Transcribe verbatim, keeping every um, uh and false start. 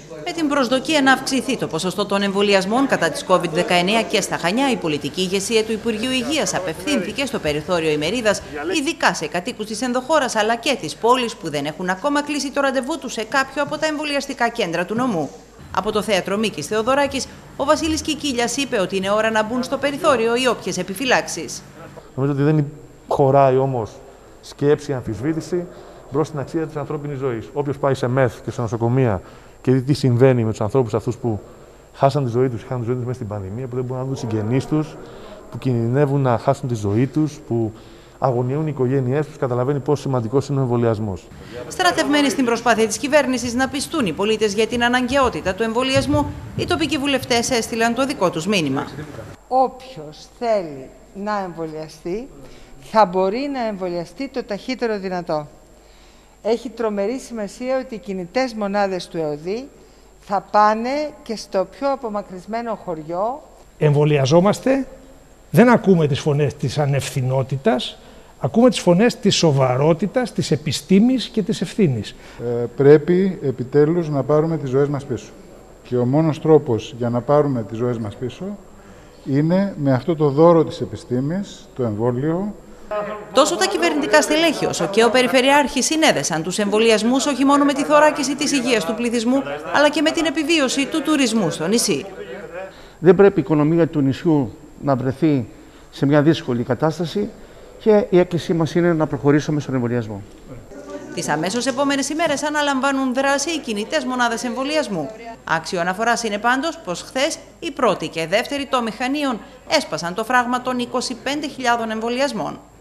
Με την προσδοκία να αυξηθεί το ποσοστό των εμβολιασμών κατά της κόβιντ δεκαεννέα και στα Χανιά, η πολιτική ηγεσία του Υπουργείου Υγείας απευθύνθηκε στο περιθώριο ημερίδας, ειδικά σε κατοίκους της ενδοχώρας αλλά και της πόλης που δεν έχουν ακόμα κλείσει το ραντεβού τους σε κάποιο από τα εμβολιαστικά κέντρα του νομού. Από το θέατρο Μίκης Θεοδωράκης, ο Βασίλης Κικίλιας είπε ότι είναι ώρα να μπουν στο περιθώριο οι όποιες επιφυλάξεις. Νομίζω ότι δεν χωράει όμως σκέψη, αμφισβήτηση μπρος στην αξία της ανθρώπινης ζωής. Όποιος πάει σε μεθ και σε νοσοκομεία και δει τι συμβαίνει με τους ανθρώπους αυτούς που χάσαν τη ζωή τους, είχαν τη ζωή τους μέσα στην πανδημία, που δεν μπορούν να δουν τους συγγενείς τους, που κινδυνεύουν να χάσουν τη ζωή τους, που αγωνιούν οι οικογένειές τους, καταλαβαίνει πόσο σημαντικός είναι ο εμβολιασμός. Στρατευμένοι στην προσπάθεια της κυβέρνησης να πιστούν οι πολίτες για την αναγκαιότητα του εμβολιασμού, οι τοπικοί βουλευτές έστειλαν το δικό τους μήνυμα. Όποιος θέλει να εμβολιαστεί, θα μπορεί να εμβολιαστεί το ταχύτερο δυνατό. Έχει τρομερή σημασία ότι οι κινητές μονάδες του ΕΟΔΗ θα πάνε και στο πιο απομακρυσμένο χωριό. Εμβολιαζόμαστε, δεν ακούμε τις φωνές της ανευθυνότητας, ακούμε τις φωνές της σοβαρότητας, της επιστήμης και της ευθύνης. Ε, πρέπει επιτέλους να πάρουμε τις ζωές μας πίσω. Και ο μόνος τρόπος για να πάρουμε τις ζωές μας πίσω είναι με αυτό το δώρο της επιστήμης, το εμβόλιο. Τόσο τα κυβερνητικά στελέχη όσο και ο Περιφερειάρχης συνέδεσαν τους εμβολιασμούς όχι μόνο με τη θωράκιση της υγείας του πληθυσμού, αλλά και με την επιβίωση του τουρισμού στο νησί. Δεν πρέπει η οικονομία του νησιού να βρεθεί σε μια δύσκολη κατάσταση και η έκκλησή μας είναι να προχωρήσουμε στον εμβολιασμό. Τις αμέσως επόμενες ημέρες αναλαμβάνουν δράση οι κινητές μονάδες εμβολιασμού. Άξιο αναφοράς είναι πάντως πως χθες η πρώτη και δεύτερη τόμοι Χανίων έσπασαν το φράγμα των είκοσι πέντε χιλιάδων εμβολιασμών.